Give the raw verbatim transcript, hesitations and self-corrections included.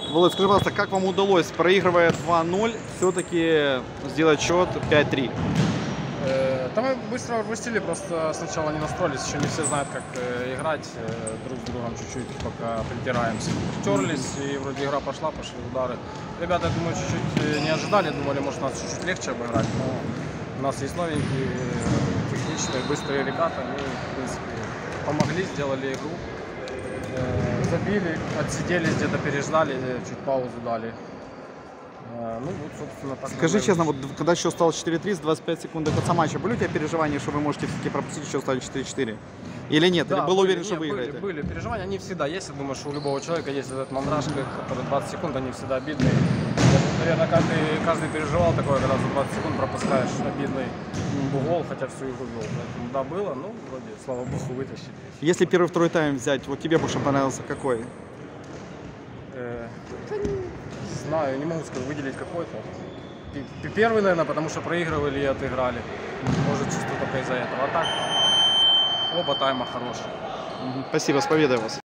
Володь, скажи, пожалуйста, как вам удалось, проигрывая два ноль, все-таки сделать счет пять три? Там мы быстро выпустили, просто сначала не настроились, еще не все знают, как э, играть э, друг с другом чуть-чуть, пока притираемся. Втерлись, и вроде игра пошла, пошли удары. Ребята, я думаю, чуть-чуть не ожидали, думали, может, нас чуть-чуть легче обыграть, но у нас есть новенькие, техничные, быстрые ребята, они, в принципе, помогли, сделали игру. Э, забили, отсиделись, где-то переждали, чуть паузу дали. Ну, вот, собственно, так. Скажи честно, вот когда счет стал четыре три, с двадцать пять секунд до конца матча, были у тебя переживания, что вы можете все-таки пропустить, счет стали четыре четыре? Или нет? Да, Или был были, уверен, что нет, выиграете? Были, были переживания, они всегда есть. Я думаю, что у любого человека есть этот мандраж, который двадцать секунд, они всегда обидные. Наверное, каждый, каждый переживал такое, когда за двадцать секунд пропускаешь обидный гол, хотя всю игру вел. Поэтому да, было, ну, вроде, слава богу, вытащили. Если первый, второй тайм взять, вот тебе больше понравился какой? Э, не знаю, не могу сказать, выделить какой-то. Первый, наверное, потому что проигрывали и отыграли. Может, чисто только из-за этого. А так, оба тайма хорошие. Спасибо, с победой вас.